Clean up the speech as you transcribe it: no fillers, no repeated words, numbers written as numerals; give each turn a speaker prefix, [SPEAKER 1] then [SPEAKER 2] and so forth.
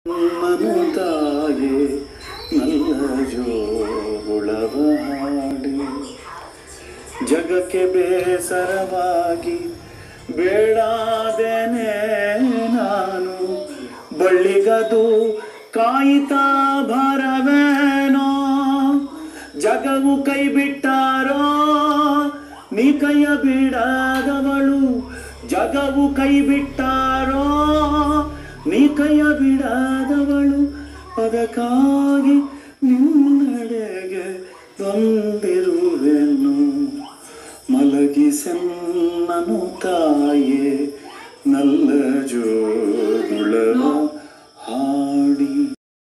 [SPEAKER 1] ನನ್ನು ತಾಯೇ ನನ್ನ ಜೋಗುಳವ ಹಾಡಿ ಜಗಕ್ಕೆ ಬೇಸರವಾಗಿ ಬೇಡಾದೇನೆ ನಾನು ಬಳ್ಳಿಗದು ಕಾಯಿತಾ ಭರವೇನೋ ಜಗವು ಕೈ ಬಿಟ್ಟಾರೋ ನೀ ಕೈಯ ಬಿಡದವಳು ಜಗವು ಕೈ ಬಿಟ್ಟಾರೋ ನೀ ಕೈಯ ಬಿಡದವಳು ಅದಕ್ಕಾಗಿ ನಿನ್ನಡೆಗೆ ಬಂದಿರುವೆನು ಮಲಗಿಸೆನ್ನನು ತಾಯೇ ನಲ್ಲ ಜೋಗುಳವ